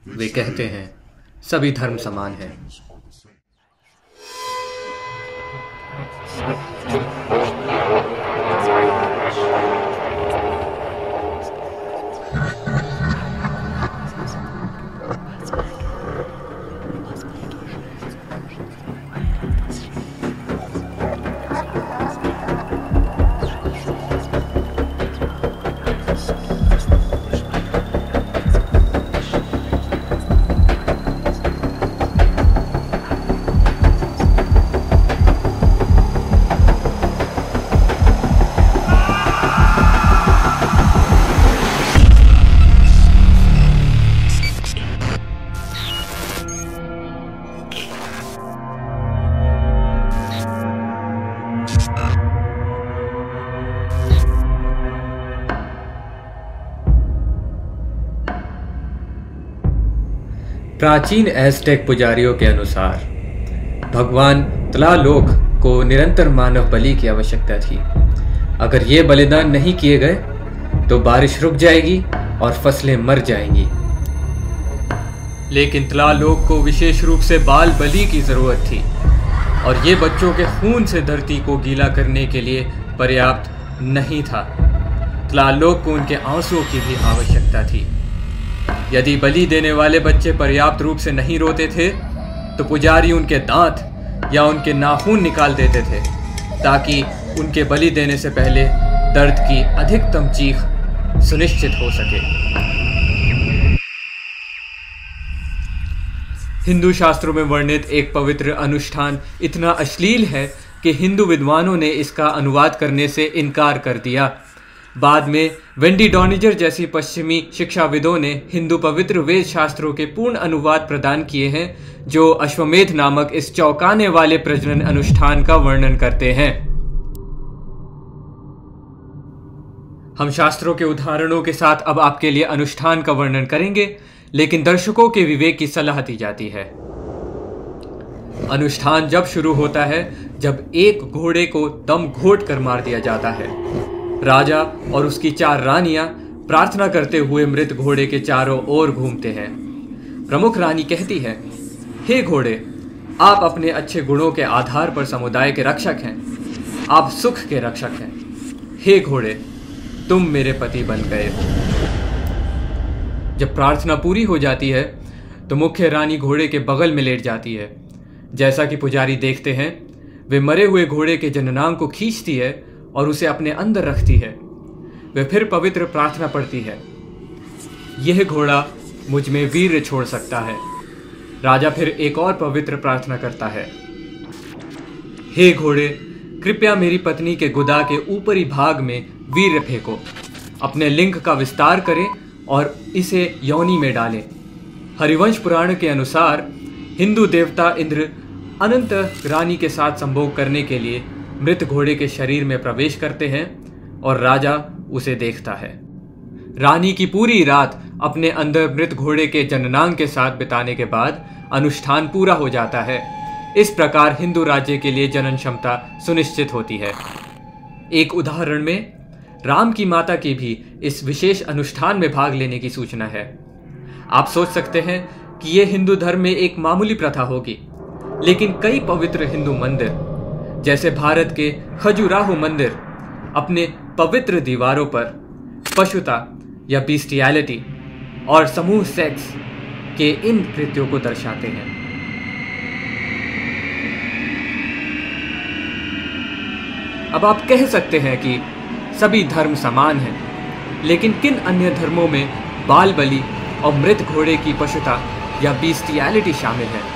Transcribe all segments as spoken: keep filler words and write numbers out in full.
वे कहते हैं सभी धर्म समान हैं। प्राचीन एज़टेक पुजारियों के अनुसार भगवान tlaloc को निरंतर मानव बलि की आवश्यकता थी। अगर ये बलिदान नहीं किए गए तो बारिश रुक जाएगी और फसलें मर जाएंगी। लेकिन tlaloc को विशेष रूप से बाल बलि की जरूरत थी और ये बच्चों के खून से धरती को गीला करने के लिए पर्याप्त नहीं था। tlaloc को उनके आंसुओं की भी आवश्यकता थी। यदि बलि देने वाले बच्चे पर्याप्त रूप से नहीं रोते थे तो पुजारी उनके दांत या उनके नाखून निकाल देते थे ताकि उनके बलि देने से पहले दर्द की अधिकतम चीख सुनिश्चित हो सके। हिंदू शास्त्रों में वर्णित एक पवित्र अनुष्ठान इतना अश्लील है कि हिंदू विद्वानों ने इसका अनुवाद करने से इनकार कर दिया। बाद में वेंडी डॉनिजर जैसी पश्चिमी शिक्षाविदों ने हिंदू पवित्र वेद शास्त्रों के पूर्ण अनुवाद प्रदान किए हैं जो अश्वमेध नामक इस चौंकाने वाले प्रजनन अनुष्ठान का वर्णन करते हैं। हम शास्त्रों के उदाहरणों के साथ अब आपके लिए अनुष्ठान का वर्णन करेंगे, लेकिन दर्शकों के विवेक की सलाह दी जाती है। अनुष्ठान जब शुरू होता है जब एक घोड़े को दम घोट कर मार दिया जाता है। राजा और उसकी चार रानियां प्रार्थना करते हुए मृत घोड़े के चारों ओर घूमते हैं। प्रमुख रानी कहती है, हे घोड़े, आप अपने अच्छे गुणों के आधार पर समुदाय के रक्षक हैं। आप सुख के रक्षक हैं। हे घोड़े, तुम मेरे पति बन गए हो। जब प्रार्थना पूरी हो जाती है तो मुख्य रानी घोड़े के बगल में लेट जाती है। जैसा कि पुजारी देखते हैं, वे मरे हुए घोड़े के जननांग को खींचती है और उसे अपने अंदर रखती है। वे फिर पवित्र प्रार्थना पढ़ती है, यह घोड़ा मुझ में वीर्य छोड़ सकता है। राजा फिर एक और पवित्र प्रार्थना करता है, हे घोड़े, कृपया मेरी पत्नी के गुदा के ऊपरी भाग में वीर्य फेंको, अपने लिंग का विस्तार करें और इसे योनि में डालें। हरिवंश पुराण के अनुसार हिंदू देवता इंद्र अनंत रानी के साथ संभोग करने के लिए मृत घोड़े के शरीर में प्रवेश करते हैं और राजा उसे देखता है। रानी की पूरी रात अपने अंदर मृत घोड़े के जननांग के साथ बिताने के बाद अनुष्ठान पूरा हो जाता है। इस प्रकार हिंदू राज्य के लिए जनन क्षमता सुनिश्चित होती है। एक उदाहरण में राम की माता की भी इस विशेष अनुष्ठान में भाग लेने की सूचना है। आप सोच सकते हैं कि यह हिंदू धर्म में एक मामूली प्रथा होगी, लेकिन कई पवित्र हिंदू मंदिर जैसे भारत के खजुराहो मंदिर अपने पवित्र दीवारों पर पशुता या बीस्टियलिटी और समूह सेक्स के इन कृत्यों को दर्शाते हैं। अब आप कह सकते हैं कि सभी धर्म समान हैं, लेकिन किन अन्य धर्मों में बाल बलि और मृत घोड़े की पशुता या बीस्टियलिटी शामिल है?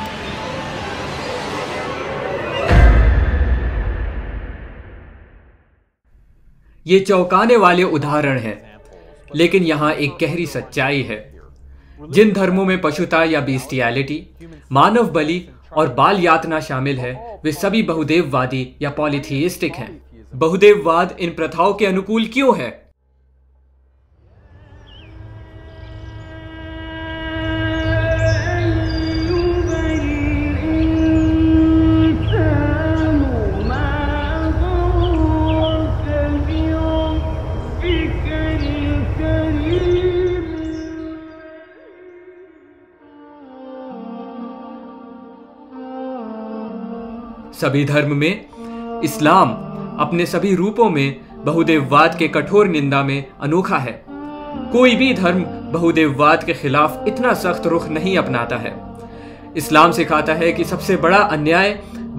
ये चौंकाने वाले उदाहरण हैं, लेकिन यहाँ एक गहरी सच्चाई है। जिन धर्मों में पशुता या बीस्टियलिटी, मानव बलि और बाल यातना शामिल है, वे सभी बहुदेववादी या पॉलीथीइस्टिक हैं। बहुदेववाद इन प्रथाओं के अनुकूल क्यों है? सभी धर्म में इस्लाम अपने सभी रूपों में बहुदेववाद के कठोर निंदा में अनोखा है। कोई भी धर्म बहुदेववाद के खिलाफ इतना सख्त रुख नहीं अपनाता है। इस्लाम सिखाता है कि सबसे बड़ा अन्याय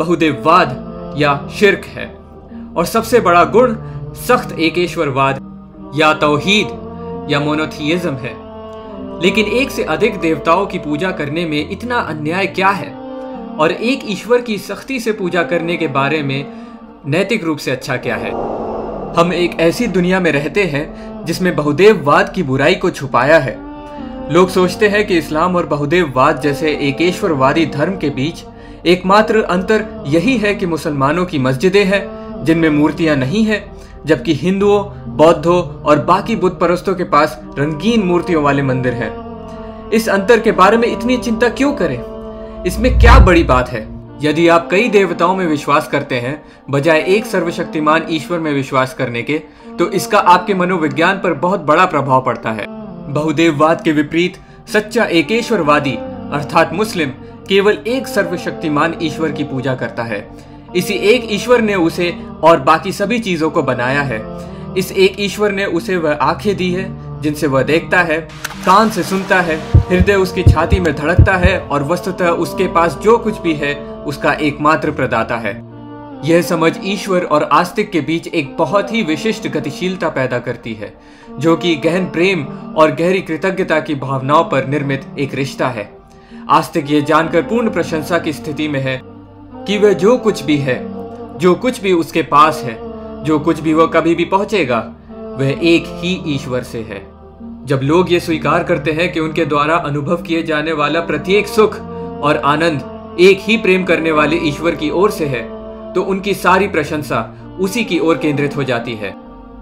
बहुदेववाद या शिर्क है और सबसे बड़ा गुण सख्त एकेश्वरवाद या तौहीद या मोनोथियज्म है। लेकिन एक से अधिक देवताओं की पूजा करने में इतना अन्याय क्या है और एक ईश्वर की सख्ती से पूजा करने के बारे में नैतिक रूप से अच्छा क्या है? हम एक ऐसी दुनिया में रहते हैं जिसमें बहुदेववाद की बुराई को छुपाया है। लोग सोचते हैं कि इस्लाम और बहुदेववाद जैसे एकेश्वरवादी धर्म के बीच एकमात्र अंतर यही है कि मुसलमानों की मस्जिदें हैं जिनमें मूर्तियां नहीं है, जबकि हिंदुओं, बौद्धों और बाकी बुत परस्तों के पास रंगीन मूर्तियों वाले मंदिर हैं। इस अंतर के बारे में इतनी चिंता क्यों करें? इसमें क्या बड़ी बात है? यदि आप कई देवताओं में विश्वास करते हैं बजाय एक सर्वशक्तिमान ईश्वर में विश्वास करने के, तो इसका आपके मनोविज्ञान पर बहुत बड़ा प्रभाव पड़ता है। बहुदेववाद के विपरीत सच्चा एकेश्वरवादी अर्थात मुस्लिम केवल एक सर्वशक्तिमान ईश्वर की पूजा करता है। इसी एक ईश्वर ने उसे और बाकी सभी चीजों को बनाया है। इस एक ईश्वर ने उसे वह आंखें दी है जिनसे वह देखता है, कान से सुनता है, हृदय उसकी छाती में धड़कता है और वस्तुतः उसके पास जो कुछ भी है उसका एकमात्र प्रदाता है। यह समझ ईश्वर और आस्तिक के बीच एक बहुत ही विशिष्ट गतिशीलता पैदा करती है, जो कि गहन प्रेम और गहरी कृतज्ञता की भावनाओं पर निर्मित एक रिश्ता है। आस्तिक ये जानकर पूर्ण प्रशंसा की स्थिति में है कि वह जो कुछ भी है, जो कुछ भी उसके पास है, जो कुछ भी वह कभी भी पहुंचेगा, वह एक ही ईश्वर से है। जब लोग ये स्वीकार करते हैं कि उनके द्वारा अनुभव किए जाने वाला प्रत्येक सुख और आनंद एक ही प्रेम करने वाले ईश्वर की ओर से है, तो उनकी सारी प्रशंसा उसी की ओर केंद्रित हो जाती है।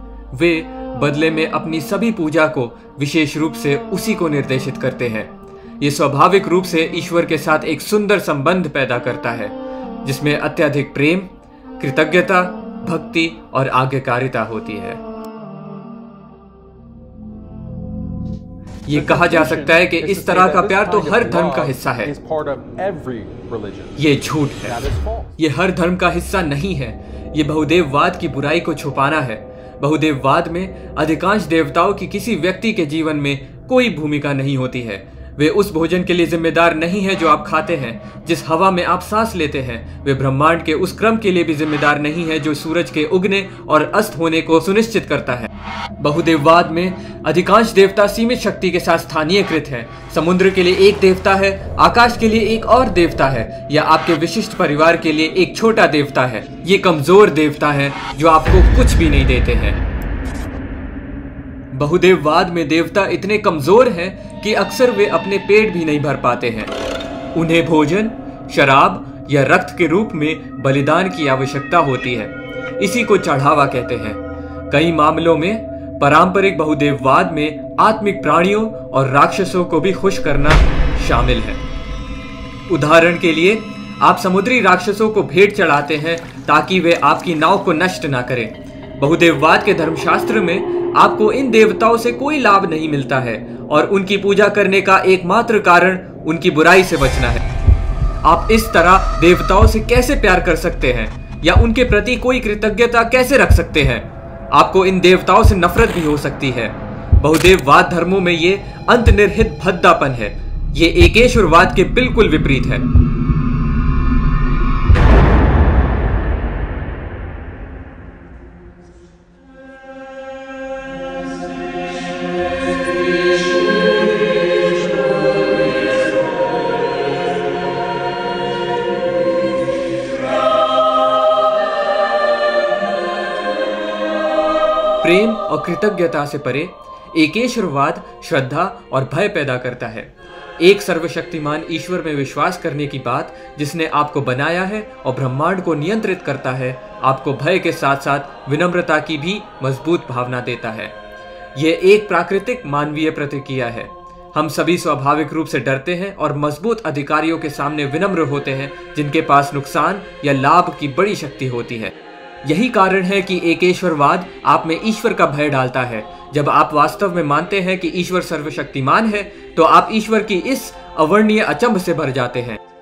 वे बदले में अपनी सभी पूजा को विशेष रूप से उसी को निर्देशित करते हैं। ये स्वाभाविक रूप से ईश्वर के साथ एक सुंदर संबंध पैदा करता है, जिसमें अत्यधिक प्रेम, कृतज्ञता, भक्ति और आज्ञाकारिता होती है। ये कहा जा सकता है कि इस तरह का प्यार तो हर धर्म का हिस्सा है। ये झूठ है। ये हर धर्म का हिस्सा नहीं है। ये बहुदेववाद की बुराई को छुपाना है। बहुदेववाद में अधिकांश देवताओं की किसी व्यक्ति के जीवन में कोई भूमिका नहीं होती है। वे उस भोजन के लिए जिम्मेदार नहीं है जो आप खाते हैं, जिस हवा में आप सांस लेते हैं। वे ब्रह्मांड के उस क्रम के लिए भी जिम्मेदार नहीं है जो सूरज के उगने और अस्त होने को सुनिश्चित करता है। बहुदेववाद में अधिकांश देवता सीमित शक्ति के साथ स्थानीयकृत हैं। समुद्र के लिए एक देवता है, आकाश के लिए एक और देवता है, या आपके विशिष्ट परिवार के लिए एक छोटा देवता है। ये कमजोर देवता है जो आपको कुछ भी नहीं देते हैं। बहुदेववाद में देवता इतने कमजोर हैं कि अक्सर वे अपने पेट भी नहीं भर पाते हैं। उन्हें भोजन, शराब या रक्त के रूप में बलिदान की आवश्यकता होती है। इसी को चढ़ावा कहते हैं। कई मामलों में पारंपरिक बहुदेववाद में आत्मिक प्राणियों और राक्षसों को भी खुश करना शामिल है। उदाहरण के लिए, आप समुद्री राक्षसों को भेंट चढ़ाते हैं ताकि वे आपकी नाव को नष्ट ना करें। बहुदेववाद के धर्मशास्त्र में आपको इन देवताओं से कोई लाभ नहीं मिलता है और उनकी पूजा करने का एकमात्र कारण उनकी बुराई से बचना है। आप इस तरह देवताओं से कैसे प्यार कर सकते हैं या उनके प्रति कोई कृतज्ञता कैसे रख सकते हैं? आपको इन देवताओं से नफरत भी हो सकती है। बहुदेववाद धर्मों में ये अंतर्निहित भद्दापन है। ये एकेश्वरवाद के बिल्कुल विपरीत है। प्रेम और कृतज्ञता से परे एकेश्वरवाद श्रद्धा और भय पैदा करता है। एक सर्वशक्तिमान ईश्वर में विश्वास करने की बात, जिसने आपको बनाया है और ब्रह्मांड को नियंत्रित करता है, आपको भय के साथ साथ विनम्रता की भी मजबूत भावना देता है। यह एक प्राकृतिक मानवीय प्रतिक्रिया है। हम सभी स्वाभाविक रूप से डरते हैं और मजबूत अधिकारियों के सामने विनम्र होते हैं जिनके पास नुकसान या लाभ की बड़ी शक्ति होती है। यही कारण है कि एकेश्वरवाद आप में ईश्वर का भय डालता है। जब आप वास्तव में मानते हैं कि ईश्वर सर्वशक्तिमान है, तो आप ईश्वर की इस अवर्णनीय अचंभ से भर जाते हैं।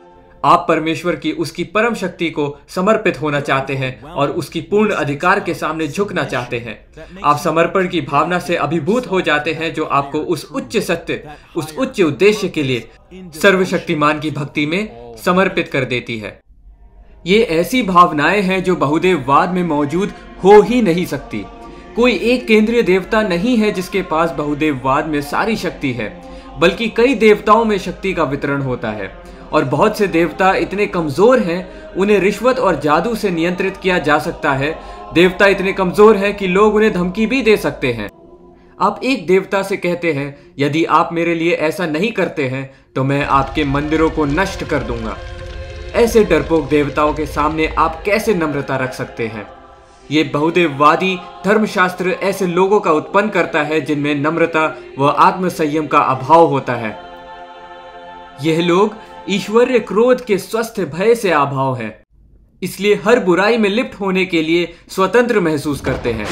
आप परमेश्वर की उसकी परम शक्ति को समर्पित होना चाहते हैं और उसकी पूर्ण अधिकार के सामने झुकना चाहते हैं। आप समर्पण की भावना से अभिभूत हो जाते हैं जो आपको उस उच्च सत्य, उस उच्च उद्देश्य के लिए सर्वशक्तिमान की भक्ति में समर्पित कर देती है। ये ऐसी भावनाएं हैं जो बहुदेववाद में मौजूद हो ही नहीं सकती। कोई एक केंद्रीय देवता नहीं है जिसके पास बहुदेववाद में सारी शक्ति है, बल्कि कई देवताओं में शक्ति का वितरण होता है और बहुत से देवता इतने कमजोर हैं उन्हें रिश्वत और जादू से नियंत्रित किया जा सकता है। देवता इतने कमजोर हैं कि लोग उन्हें धमकी भी दे सकते हैं। आप एक देवता से कहते हैं, यदि आप मेरे लिए ऐसा नहीं करते हैं तो मैं आपके मंदिरों को नष्ट कर दूंगा। ऐसे डरपोक देवताओं के सामने आप कैसे नम्रता रख सकते हैं? ये बहुदेववादी धर्मशास्त्र ऐसे लोगों का उत्पन्न करता है जिनमें नम्रता व आत्मसंयम का अभाव होता है। यह लोग ईश्वरीय क्रोध के स्वस्थ भय से अभाव है, इसलिए हर बुराई में लिप्त होने के लिए स्वतंत्र महसूस करते हैं।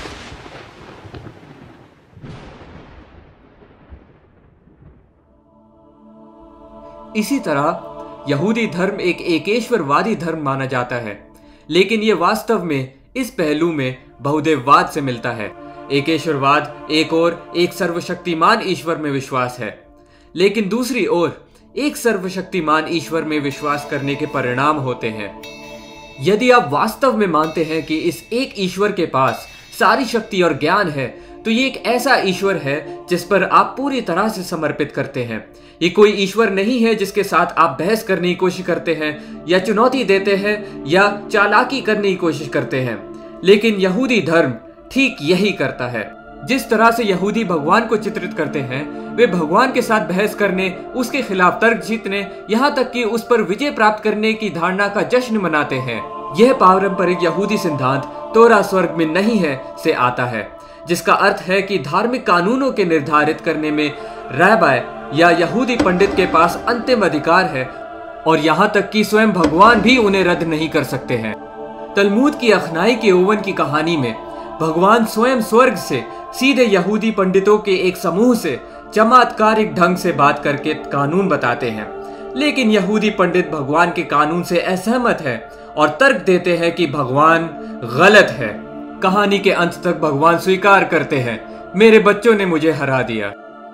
इसी तरह यहूदी धर्म एक एकेश्वरवादी धर्म माना जाता है, लेकिन यह वास्तव में इस पहलू में बहुदेववाद से मिलता है। एकेश्वरवाद एक ओर एक सर्वशक्तिमान ईश्वर में विश्वास है, लेकिन दूसरी ओर एक सर्वशक्तिमान ईश्वर में विश्वास करने के परिणाम होते हैं। यदि आप वास्तव में मानते हैं कि इस एक ईश्वर के पास सारी शक्ति और ज्ञान है, तो ये एक ऐसा ईश्वर है जिस पर आप पूरी तरह से समर्पित करते हैं। ये कोई ईश्वर नहीं है जिसके साथ आप बहस करने की कोशिश करते हैं या चुनौती देते हैं या चालाकी करने की कोशिश करते हैं। लेकिन यहूदी धर्म ठीक यही करता है। जिस तरह से यहूदी भगवान को चित्रित करते हैं, वे भगवान के साथ बहस करने, उसके खिलाफ तर्क जीतने, यहाँ तक कि उस पर विजय प्राप्त करने की धारणा का जश्न मनाते हैं। यह पारंपरिक यहूदी सिद्धांत तोरा स्वर्ग में नहीं है से आता है, जिसका अर्थ है कि धार्मिक कानूनों के निर्धारित करने में रैबाय या यहूदी पंडित के पास अंतिम अधिकार है और यहाँ तक कि स्वयं भगवान भी उन्हें रद्द नहीं कर सकते हैं। तलमूद की अखनाई के ओवन की कहानी में भगवान स्वयं स्वर्ग से सीधे यहूदी पंडितों के एक समूह से चमत्कारिक ढंग से बात करके कानून बताते हैं, लेकिन यहूदी पंडित भगवान के कानून से असहमत है और तर्क देते हैं कि भगवान गलत है। कहानी के अंत तक भगवान स्वीकार करते हैं, मेरे बच्चों ने मुझे हरा दिया।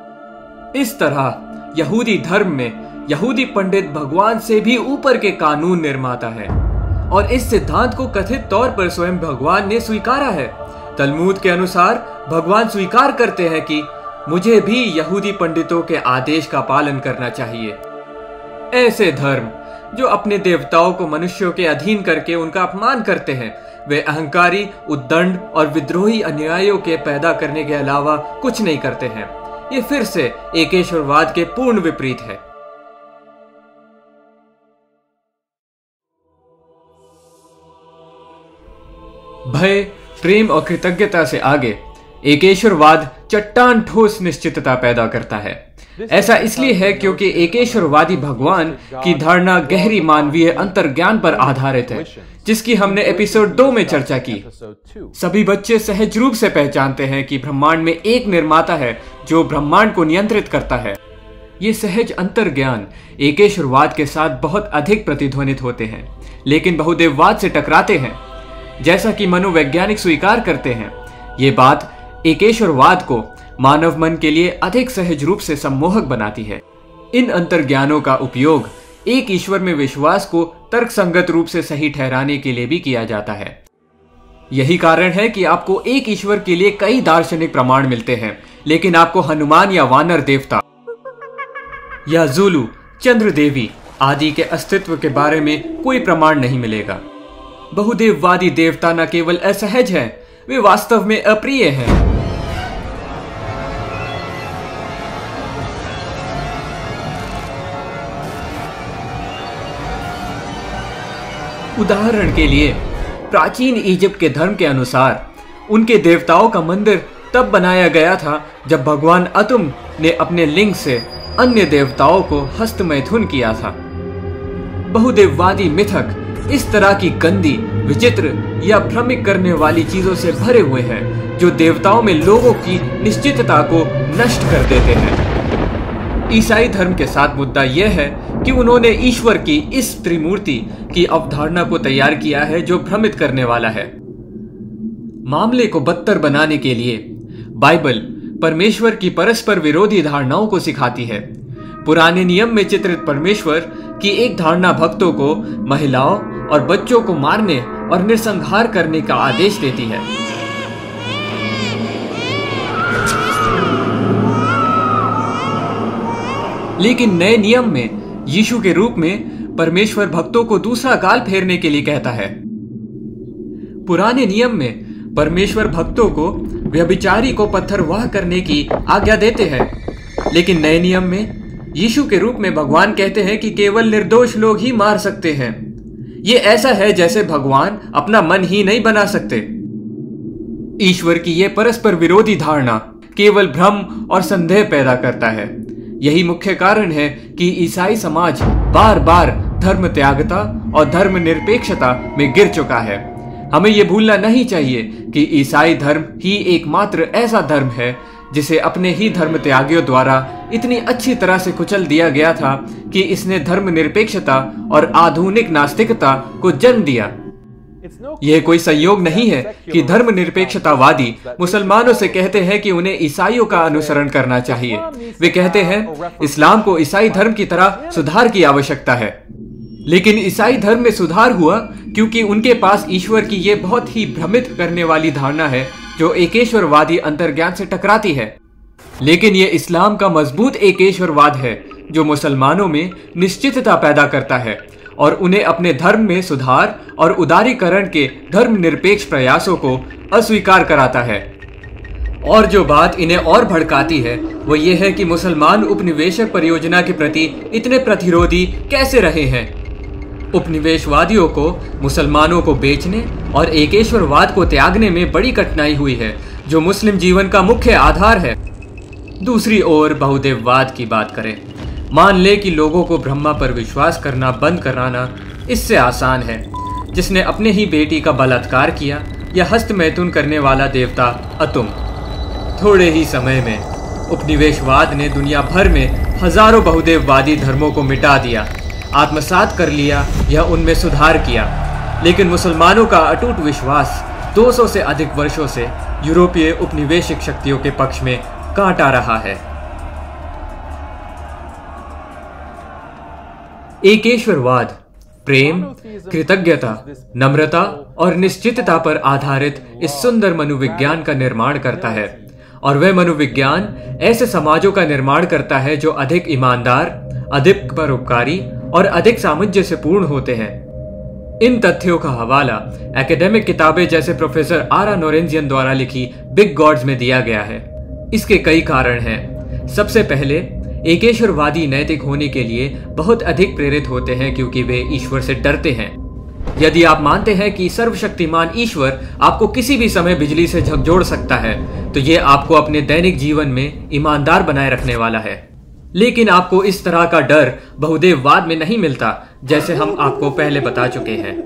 इस तरह यहूदी धर्म में यहूदी पंडित भगवान से भी ऊपर के कानून निर्माता है और इस सिद्धांत को कथित तौर पर स्वयं भगवान ने स्वीकारा है। तलमूद के अनुसार भगवान स्वीकार करते हैं कि मुझे भी यहूदी पंडितों के आदेश का पालन करना चाहिए। ऐसे धर्म जो अपने देवताओं को मनुष्यों के अधीन करके उनका अपमान करते हैं, वे अहंकारी, उद्दंड और विद्रोही अनुयायियों के पैदा करने के अलावा कुछ नहीं करते हैं। ये फिर से एकेश्वरवाद के पूर्ण विपरीत है। भय, प्रेम और कृतज्ञता से आगे एकेश्वरवाद चट्टान ठोस निश्चितता पैदा करता है। ऐसा इसलिए है क्योंकि एकेश्वरवादी भगवान की धारणा गहरी मानवीय अंतर्ज्ञान पर आधारित है, जिसकी हमने एपिसोड दो में चर्चा की। सभी बच्चे सहज रूप से पहचानते हैं कि ब्रह्मांड में एक निर्माता है जो ब्रह्मांड को नियंत्रित करता है। ये सहज अंतर्ज्ञान एकेश्वरवाद के साथ बहुत अधिक प्रतिध्वनित होते हैं, लेकिन बहुदेववाद से टकराते हैं। जैसा कि मनोवैज्ञानिक स्वीकार करते हैं, ये बात एकेश्वरवाद को मानव मन के लिए अधिक सहज रूप से सम्मोहक बनाती है। इन अंतर्ज्ञानों का उपयोग एक ईश्वर में विश्वास को तर्कसंगत रूप से सही ठहराने के लिए भी किया जाता है। यही कारण है कि आपको एक ईश्वर के लिए कई दार्शनिक प्रमाण मिलते हैं, लेकिन आपको हनुमान या वानर देवता या जुलू, चंद्र देवी आदि के अस्तित्व के बारे में कोई प्रमाण नहीं मिलेगा। बहुदेववादी देवता न केवल असहज हैं, वे वास्तव में अप्रिय हैं। उदाहरण के लिए, प्राचीन इजिप्ट के धर्म के अनुसार उनके देवताओं का मंदिर तब बनाया गया था जब भगवान अतुम ने अपने लिंग से अन्य देवताओं को हस्तमैथुन किया था। बहुदेववादी मिथक इस तरह की गंदी, विचित्र या भ्रमित करने वाली चीजों से भरे हुए हैं जो देवताओं में लोगों की निश्चितता को नष्ट कर देते हैं। ईसाई धर्म के साथ मुद्दा यह है कि उन्होंने ईश्वर की इस त्रिमूर्ति की अवधारणा को तैयार किया है जो भ्रमित करने वाला है। मामले को बदतर बनाने के लिए बाइबल परमेश्वर की परस्पर विरोधी धारणाओं को सिखाती है। पुराने नियम में चित्रित परमेश्वर की एक धारणा भक्तों को महिलाओं और बच्चों को मारने और नरसंहार करने का आदेश देती है। लेकिन नए नियम में यीशु के रूप में परमेश्वर भक्तों को दूसरा गाल फेरने के लिए कहता है। पुराने नियम में परमेश्वर भक्तों को व्यभिचारी को पत्थरवाह करने की आज्ञा देते हैं, लेकिन नए नियम में यीशु के रूप में भगवान कहते हैं कि केवल निर्दोष लोग ही मार सकते हैं। ये ऐसा है जैसे भगवान अपना मन ही नहीं बना सकते। ईश्वर की यह परस्पर विरोधी धारणा केवल भ्रम और संदेह पैदा करता है। यही मुख्य कारण है कि ईसाई समाज बार बार धर्म त्यागता और धर्म निरपेक्षता में गिर चुका है। हमें यह भूलना नहीं चाहिए कि ईसाई धर्म ही एकमात्र ऐसा धर्म है जिसे अपने ही धर्म त्यागियों द्वारा इतनी अच्छी तरह से कुचल दिया गया था कि इसने धर्म निरपेक्षता और आधुनिक नास्तिकता को जन्म दिया। यह कोई संयोग नहीं है कि धर्म निरपेक्षतावादी मुसलमानों से कहते हैं कि उन्हें ईसाइयों का अनुसरण करना चाहिए। वे कहते हैं इस्लाम को ईसाई धर्म की तरह सुधार की आवश्यकता है, लेकिन ईसाई धर्म में सुधार हुआ क्योंकि उनके पास ईश्वर की यह बहुत ही भ्रमित करने वाली धारणा है जो एकेश्वरवादी अंतर्ज्ञान से टकराती है। लेकिन यह इस्लाम का मजबूत एकेश्वरवाद है जो मुसलमानों में निश्चितता पैदा करता है और उन्हें अपने धर्म में सुधार और उदारीकरण के धर्म निरपेक्ष प्रयासों को अस्वीकार कराता है। और जो बात इन्हें और भड़काती है वो ये है कि मुसलमान उपनिवेशक परियोजना के प्रति इतने प्रतिरोधी कैसे रहे हैं। उपनिवेशवादियों को मुसलमानों को बेचने और एकेश्वरवाद को त्यागने में बड़ी कठिनाई हुई है जो मुस्लिम जीवन का मुख्य आधार है। दूसरी ओर बहुदेववाद की बात करें, मान ले कि लोगों को ब्रह्मा पर विश्वास करना बंद कराना इससे आसान है। जिसने अपने ही बेटी का बलात्कार किया या हस्त मैथुन करने वाला देवता अतुम। थोड़े ही समय में उपनिवेशवाद ने दुनिया भर में हजारों बहुदेववादी धर्मों को मिटा दिया, आत्मसात कर लिया या उनमें सुधार किया। लेकिन मुसलमानों का अटूट विश्वास दो सौ से अधिक वर्षों से यूरोपीय उपनिवेशिक शक्तियों के पक्ष में कांट आ रहा है। एकेश्वरवाद प्रेम, कृतज्ञता, नम्रता और निश्चितता पर आधारित इस सुंदर मनोविज्ञान का निर्माण करता है, और वह मनोविज्ञान ऐसे समाजों का निर्माण करता है जो अधिक ईमानदार, अधिक परोपकारी और अधिक सामंजस्यपूर्ण होते हैं। इन तथ्यों का हवाला एकेडमिक किताबें जैसे प्रोफेसर आरा नोरेंजियन द्वारा लिखी बिग गॉड्स में दिया गया है। इसके कई कारण हैं। सबसे पहले, एकेश्वरवादी नैतिक होने के लिए बहुत अधिक प्रेरित होते हैं क्योंकि वे ईश्वर से डरते हैं। यदि आप मानते हैं कि सर्वशक्तिमान ईश्वर आपको किसी भी समय बिजली से झकझोर सकता है तो ये आपको अपने दैनिक जीवन में ईमानदार बनाए रखने वाला है। लेकिन आपको इस तरह का डर बहुदेववाद में नहीं मिलता, जैसे हम आपको पहले बता चुके हैं।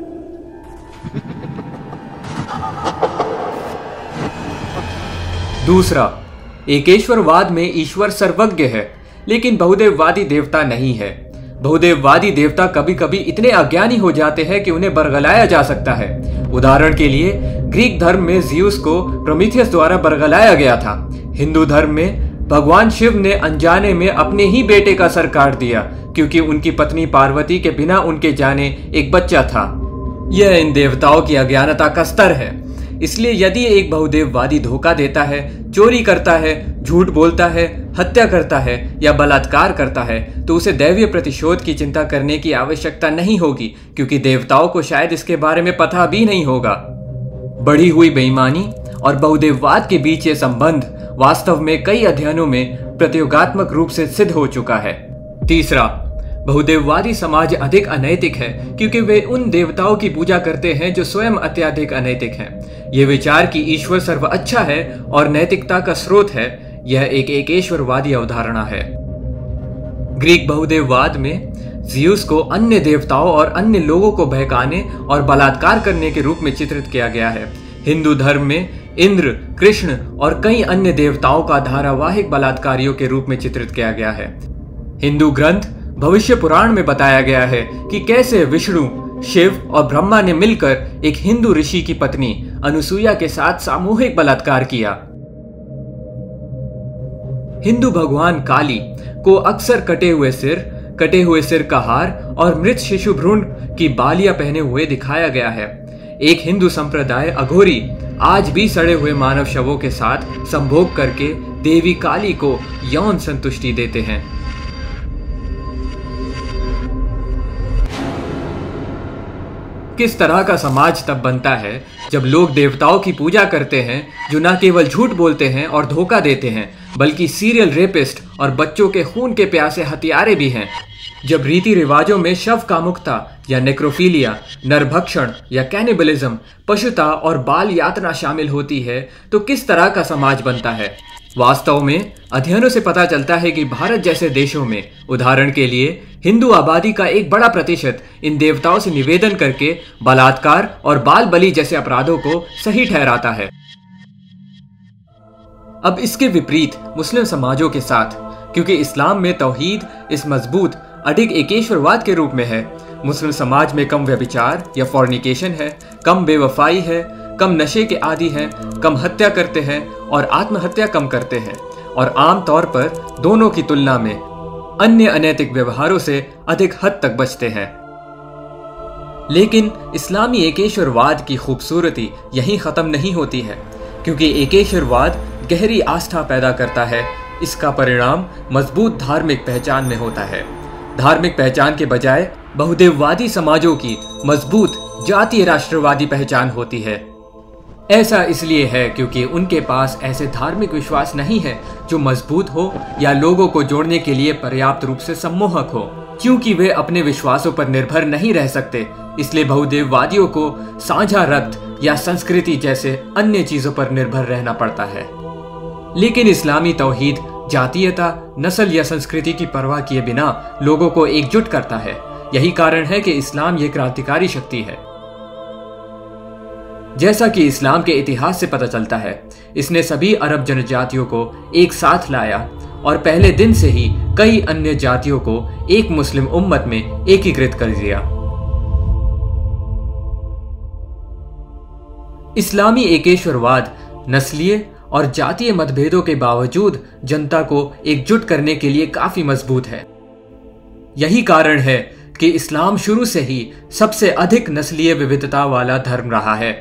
दूसरा, एकेश्वरवाद में ईश्वर सर्वज्ञ है लेकिन बहुदेववादी देवता नहीं है। बहुदेववादी देवता कभी कभी इतने अज्ञानी हो जाते हैं कि उन्हें बरगलाया जा सकता है। उदाहरण के लिए, ग्रीक धर्म में ज़्यूस को प्रोमीथियस द्वारा बरगलाया गया था। हिंदू धर्म में भगवान शिव ने अनजाने में अपने ही बेटे का सर काट दिया क्योंकि उनकी पत्नी पार्वती के बिना उनके जाने एक बच्चा था। यह इन देवताओं की अज्ञानता का स्तर है। इसलिए यदि एक बहुदेववादी धोखा देता है, चोरी करता है, झूठ बोलता है, हत्या करता है या बलात्कार करता है तो उसे दैवीय प्रतिशोध की चिंता करने की आवश्यकता नहीं होगी क्योंकि देवताओं को शायद इसके बारे में पता भी नहीं होगा। बढ़ी हुई बेईमानी और बहुदेववाद के बीच ये संबंध वास्तव में कई अध्ययनों में प्रत्योगात्मक रूप से सिद्ध हो चुका है। तीसरा, बहुदेववादी समाज अधिक अनैतिक है क्योंकि वे उन देवताओं की पूजा करते हैं जो स्वयं अत्यधिक अनैतिक हैं। यह विचार कि ईश्वर सर्व अच्छा है और नैतिकता का स्रोत है, यह एक एकेश्वरवादी अवधारणा है। ग्रीक बहुदेववाद में ज़्यूस को अन्य देवताओं और अन्य लोगों को बहकाने और बलात्कार करने के रूप में चित्रित किया गया है। हिंदू धर्म में इंद्र, कृष्ण और कई अन्य देवताओं का धारावाहिक बलात्कारियों के रूप में चित्रित किया गया है। हिंदू ग्रंथ भविष्य पुराण में बताया गया है कि कैसे विष्णु, शिव और ब्रह्मा ने मिलकर एक हिंदू ऋषि की पत्नी अनुसुईया के साथ सामूहिक बलात्कार किया। हिंदू भगवान काली को अक्सर कटे हुए सिर, कटे हुए सिर का हार और मृत शिशु भ्रूण की बालियां पहने हुए दिखाया गया है। एक हिंदू संप्रदाय अघोरी आज भी सड़े हुए मानव शवों के साथ संभोग करके देवी काली को यौन संतुष्टि देते हैं। किस तरह का समाज तब बनता है जब लोग देवताओं की पूजा करते हैं जो न केवल झूठ बोलते हैं और धोखा देते हैं, बल्कि सीरियल रेपिस्ट और बच्चों के खून के प्यासे हथियारे भी हैं। जब रीति रिवाजों में शव कामुकता या नेक्रोफीलिया, नरभक्षण या कैनिबलिज्म, पशुता और बाल यातना शामिल होती है, तो किस तरह का समाज बनता है। वास्तव में अध्ययनों से पता चलता है कि भारत जैसे देशों में, उदाहरण के लिए, हिंदू आबादी का एक बड़ा प्रतिशत इन देवताओं से निवेदन करके बलात्कार और बाल बलि जैसे अपराधों को सही ठहराता है। अब इसके विपरीत मुस्लिम समाजों के साथ, क्योंकि इस्लाम में तौहीद इस मजबूत अडिग एकेश्वरवाद के रूप में है, मुस्लिम समाज में कम व्यभिचार या फॉर्निकेशन है, कम बेवफाई है, कम नशे के आदी हैं, कम हत्या करते हैं और आत्महत्या कम करते हैं, और आम तौर पर दोनों की तुलना में अन्य अनैतिक व्यवहारों से अधिक हद तक बचते हैं। लेकिन इस्लामी एकेश्वरवाद की खूबसूरती यहीं खत्म नहीं होती है, क्योंकि एकेश्वरवाद गहरी आस्था पैदा करता है। इसका परिणाम मजबूत धार्मिक पहचान में होता है। धार्मिक पहचान के बजाय बहुदेववादी समाजों की मजबूत जातीय राष्ट्रवादी पहचान होती है। ऐसा इसलिए है क्योंकि उनके पास ऐसे धार्मिक विश्वास नहीं है जो मजबूत हो या लोगों को जोड़ने के लिए पर्याप्त रूप से सम्मोहक हो। क्योंकि वे अपने विश्वासों पर निर्भर नहीं रह सकते, इसलिए बहुदेववादियों को साझा रक्त या संस्कृति जैसे अन्य चीजों पर निर्भर रहना पड़ता है। लेकिन इस्लामी तौहीद जातीयता, नस्ल या संस्कृति की परवाह किए बिना लोगों को एकजुट करता है। यही कारण है कि इस्लाम ये क्रांतिकारी शक्ति है। जैसा कि इस्लाम के इतिहास से पता चलता है, इसने सभी अरब जनजातियों को एक साथ लाया और पहले दिन से ही कई अन्य जातियों को एक मुस्लिम उम्मत में एकीकृत कर दिया। इस्लामी एकेश्वरवाद नस्लीय और जातीय मतभेदों के बावजूद जनता को एकजुट करने के लिए काफी मजबूत है। यही कारण है कि इस्लाम शुरू से ही सबसे अधिक नस्लीय विविधता वाला धर्म रहा है।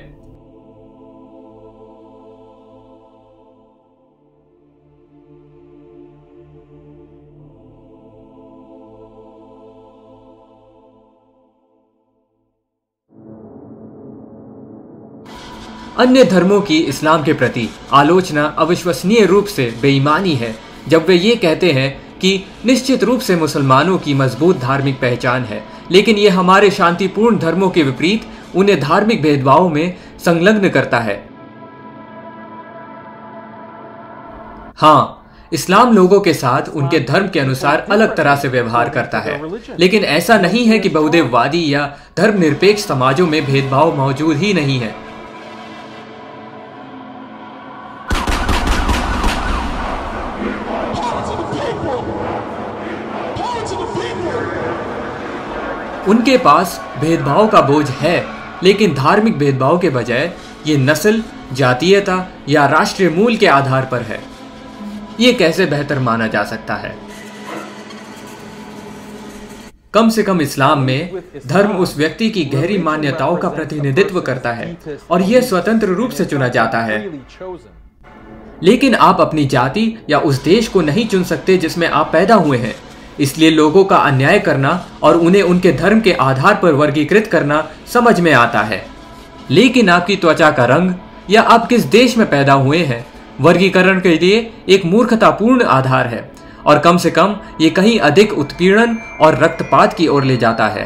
अन्य धर्मों की इस्लाम के प्रति आलोचना अविश्वसनीय रूप से बेईमानी है जब वे ये कहते हैं कि निश्चित रूप से मुसलमानों की मजबूत धार्मिक पहचान है, लेकिन ये हमारे शांतिपूर्ण धर्मों के विपरीत उन्हें धार्मिक भेदभावों में संलग्न करता है। हाँ, इस्लाम लोगों के साथ उनके धर्म के अनुसार अलग तरह से व्यवहार करता है, लेकिन ऐसा नहीं है कि बहुदेववादी या धर्मनिरपेक्ष समाजों में भेदभाव मौजूद ही नहीं है। उनके पास भेदभाव का बोझ है, लेकिन धार्मिक भेदभाव के बजाय ये नस्ल, जातीयता या राष्ट्रीय मूल के आधार पर है। ये कैसे बेहतर माना जा सकता है? कम से कम इस्लाम में धर्म उस व्यक्ति की गहरी मान्यताओं का प्रतिनिधित्व करता है और यह स्वतंत्र रूप से चुना जाता है। लेकिन आप अपनी जाति या उस देश को नहीं चुन सकते जिसमें आप पैदा हुए हैं। इसलिए लोगों का अन्याय करना और उन्हें उनके धर्म के आधार पर वर्गीकृत करना समझ में आता है। लेकिन आपकी त्वचा का रंग या आप किस देश में पैदा हुए हैं वर्गीकरण के लिए एक मूर्खतापूर्ण आधार है, और कम से कम ये कहीं अधिक उत्पीड़न और रक्तपात की ओर ले जाता है।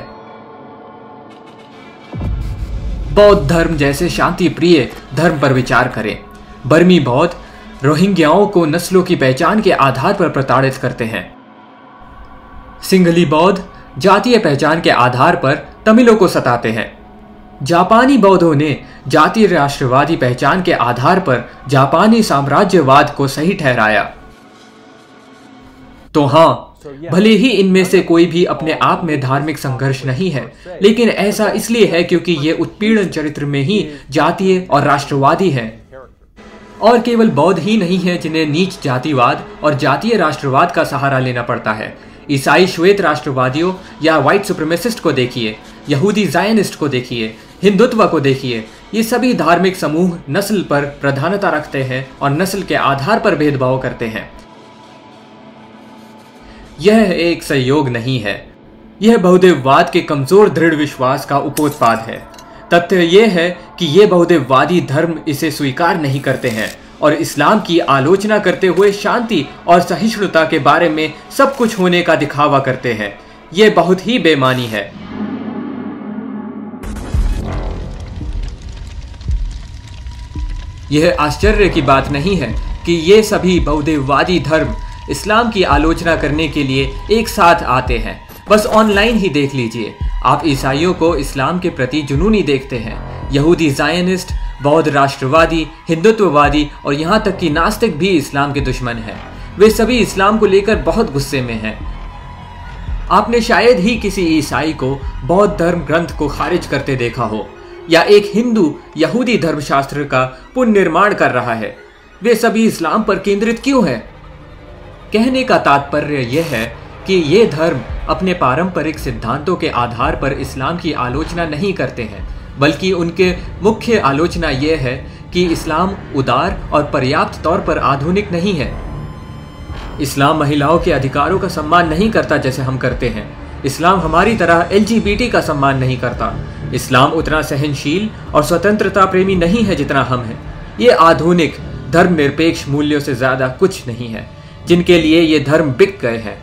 बौद्ध धर्म जैसे शांति प्रिय धर्म पर विचार करें। बर्मी बौद्ध रोहिंग्याओं को नस्लों की पहचान के आधार पर प्रताड़ित करते हैं। सिंघली बौद्ध जातीय पहचान के आधार पर तमिलों को सताते हैं। जापानी बौद्धों ने जातीय राष्ट्रवादी पहचान के आधार पर जापानी साम्राज्यवाद को सही ठहराया। तो हाँ, भले ही इनमें से कोई भी अपने आप में धार्मिक संघर्ष नहीं है, लेकिन ऐसा इसलिए है क्योंकि ये उत्पीड़न चरित्र में ही जातीय और राष्ट्रवादी है। और केवल बौद्ध ही नहीं है जिन्हें नीच जातिवाद और जातीय राष्ट्रवाद का सहारा लेना पड़ता है। ईसाई श्वेत राष्ट्रवादियों या व्हाइट सुप्रीमेसिस्ट को देखिए, यहूदी जायनिस्ट को देखिए, हिंदुत्व को देखिए, ये सभी धार्मिक समूह नस्ल पर प्रधानता रखते हैं और नस्ल के आधार पर भेदभाव करते हैं। यह एक संयोग नहीं है, यह बहुदेववाद के कमजोर दृढ़ विश्वास का उपोत्पाद है। तथ्य यह है कि ये बहुदेववादी धर्म इसे स्वीकार नहीं करते हैं और इस्लाम की आलोचना करते हुए शांति और सहिष्णुता के बारे में सब कुछ होने का दिखावा करते हैं। यह बहुत ही बेईमानी है। यह आश्चर्य की बात नहीं है कि ये सभी बहुदेववादी धर्म इस्लाम की आलोचना करने के लिए एक साथ आते हैं। बस ऑनलाइन ही देख लीजिए, आप ईसाइयों को इस्लाम के प्रति जुनूनी देखते हैं। यहूदी जायनिस्ट, बौद्ध राष्ट्रवादी, हिंदुत्ववादी और यहाँ तक कि नास्तिक भी इस्लाम के दुश्मन हैं। वे सभी इस्लाम को लेकर बहुत गुस्से में हैं। आपने शायद ही किसी ईसाई को बौद्ध धर्म ग्रंथ को खारिज करते देखा हो, या एक हिंदू यहूदी धर्मशास्त्र का पुनर्निर्माण कर रहा है। वे सभी इस्लाम पर केंद्रित क्यों है? कहने का तात्पर्य यह है कि ये धर्म अपने पारंपरिक सिद्धांतों के आधार पर इस्लाम की आलोचना नहीं करते हैं, बल्कि उनके मुख्य आलोचना यह है कि इस्लाम उदार और पर्याप्त तौर पर आधुनिक नहीं है। इस्लाम महिलाओं के अधिकारों का सम्मान नहीं करता जैसे हम करते हैं। इस्लाम हमारी तरह एल जी बी टी का सम्मान नहीं करता। इस्लाम उतना सहनशील और स्वतंत्रता प्रेमी नहीं है जितना हम हैं। ये आधुनिक धर्मनिरपेक्ष मूल्यों से ज्यादा कुछ नहीं है जिनके लिए ये धर्म बिक गए हैं।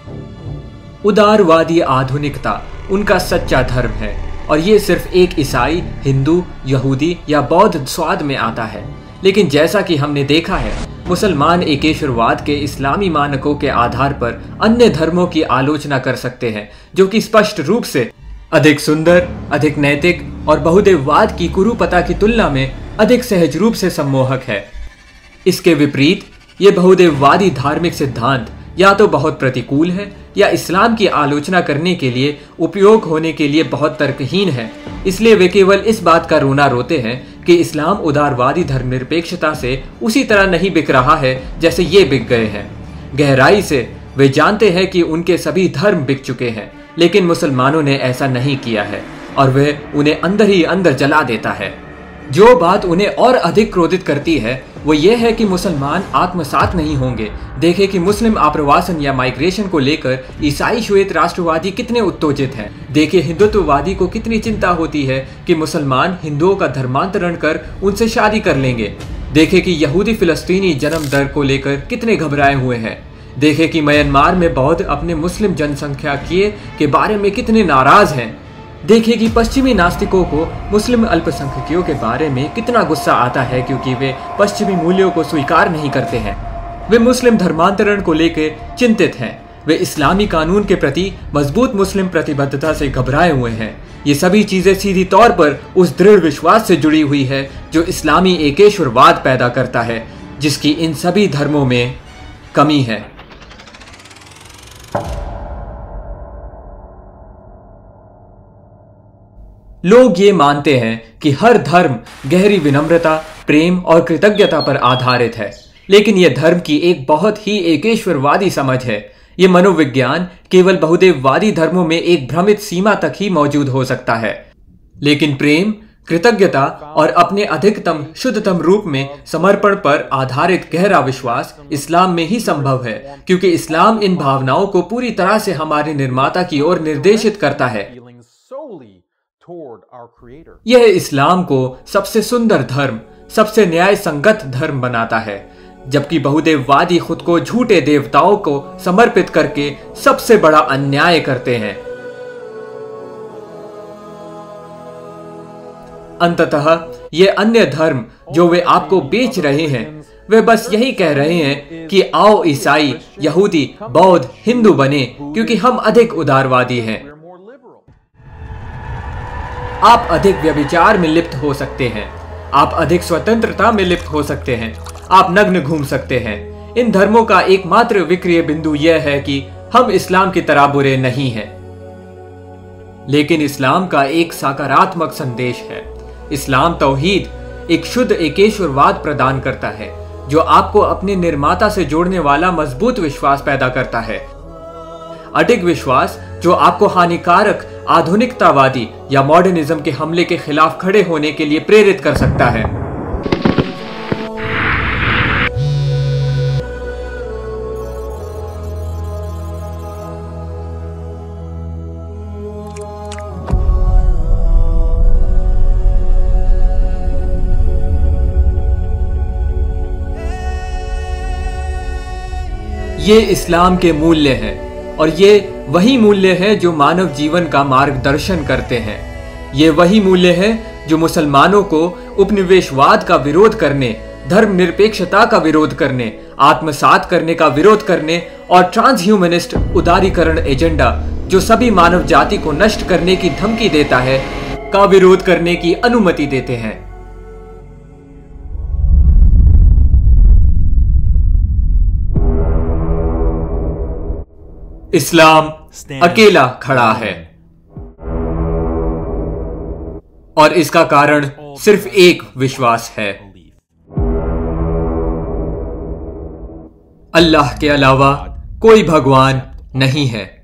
उदारवादी आधुनिकता उनका सच्चा धर्म है और ये सिर्फ एक ईसाई, हिंदू, यहूदी या बौद्ध स्वाद में आता है। लेकिन जैसा कि हमने देखा है, मुसलमान एकेश्वरवाद के इस्लामी मानकों के आधार पर अन्य धर्मों की आलोचना कर सकते हैं, जो कि स्पष्ट रूप से अधिक सुंदर, अधिक नैतिक और बहुदेववाद की कुरूपता की तुलना में अधिक सहज रूप से सम्मोहक है। इसके विपरीत ये बहुदेववादी धार्मिक सिद्धांत या तो बहुत प्रतिकूल है या इस्लाम की आलोचना करने के लिए उपयोग होने के लिए बहुत तर्कहीन है। इसलिए वे केवल इस बात का रोना रोते हैं कि इस्लाम उदारवादी धर्मनिरपेक्षता से उसी तरह नहीं बिक रहा है जैसे ये बिक गए हैं। गहराई से वे जानते हैं कि उनके सभी धर्म बिक चुके हैं, लेकिन मुसलमानों ने ऐसा नहीं किया है और वे उन्हें अंदर ही अंदर जला देता है। जो बात उन्हें और अधिक क्रोधित करती है वो ये है कि मुसलमान आत्मसात नहीं होंगे। देखें कि मुस्लिम आप्रवासन या माइग्रेशन को लेकर ईसाई श्वेत राष्ट्रवादी कितने उत्तेजित हैं। देखें हिंदुत्ववादी को कितनी चिंता होती है कि मुसलमान हिंदुओं का धर्मांतरण कर उनसे शादी कर लेंगे। देखें कि यहूदी फिलिस्तीनी जन्म दर को लेकर कितने घबराए हुए हैं। देखें कि म्यांमार में बौद्ध अपने मुस्लिम जनसंख्याकीय के बारे में कितने नाराज हैं। देखें कि पश्चिमी नास्तिकों को मुस्लिम अल्पसंख्यकों के बारे में कितना गुस्सा आता है, क्योंकि वे पश्चिमी मूल्यों को स्वीकार नहीं करते हैं। वे मुस्लिम धर्मांतरण को लेकर चिंतित हैं। वे इस्लामी कानून के प्रति मजबूत मुस्लिम प्रतिबद्धता से घबराए हुए हैं। ये सभी चीजें सीधी तौर पर उस दृढ़ विश्वास से जुड़ी हुई है जो इस्लामी एकेश्वरवाद पैदा करता है, जिसकी इन सभी धर्मों में कमी है। लोग ये मानते हैं कि हर धर्म गहरी विनम्रता, प्रेम और कृतज्ञता पर आधारित है, लेकिन यह धर्म की एक बहुत ही एकेश्वरवादी समझ है। ये मनोविज्ञान केवल बहुदेववादी धर्मों में एक भ्रमित सीमा तक ही मौजूद हो सकता है, लेकिन प्रेम, कृतज्ञता और अपने अधिकतम शुद्धतम रूप में समर्पण पर आधारित गहरा विश्वास इस्लाम में ही संभव है, क्योंकि इस्लाम इन भावनाओं को पूरी तरह से हमारे निर्माता की ओर निर्देशित करता है। यह इस्लाम को सबसे सुंदर धर्म, सबसे न्याय संगत धर्म बनाता है, जबकि बहुदेववादी खुद को झूठे देवताओं को समर्पित करके सबसे बड़ा अन्याय करते हैं। अंततः ये अन्य धर्म जो वे आपको बेच रहे हैं, वे बस यही कह रहे हैं कि आओ ईसाई, यहूदी, बौद्ध, हिंदू बने, क्योंकि हम अधिक उदारवादी हैं। आप अधिक व्यभिचार में लिप्त हो सकते हैं, आप अधिक स्वतंत्रता में लिप्त हो सकते हैं, आप नग्न घूम सकते हैं। इन धर्मों का एकमात्र विक्रय बिंदु यह है कि हम इस्लाम की तरह बुरे नहीं हैं, लेकिन इस्लाम का एक सकारात्मक संदेश है। इस्लाम तौहीद एक शुद्ध एकेश्वरवाद प्रदान करता है जो आपको अपने निर्माता से जोड़ने वाला मजबूत विश्वास पैदा करता है। अडिग विश्वास जो आपको हानिकारक आधुनिकतावादी या मॉडर्निज्म के हमले के खिलाफ खड़े होने के लिए प्रेरित कर सकता है। ये इस्लाम के मूल्य हैं और ये वही मूल्य है जो मानव जीवन का मार्गदर्शन करते हैं। ये वही मूल्य है जो मुसलमानों को उपनिवेशवाद का विरोध करने, धर्मनिरपेक्षता का विरोध करने, आत्मसात करने का विरोध करने और ट्रांसह्यूमनिस्ट उदारीकरण एजेंडा जो सभी मानव जाति को नष्ट करने की धमकी देता है का विरोध करने की अनुमति देते हैं। इस्लाम अकेला खड़ा है और इसका कारण सिर्फ एक विश्वास है, अल्लाह के अलावा कोई भगवान नहीं है।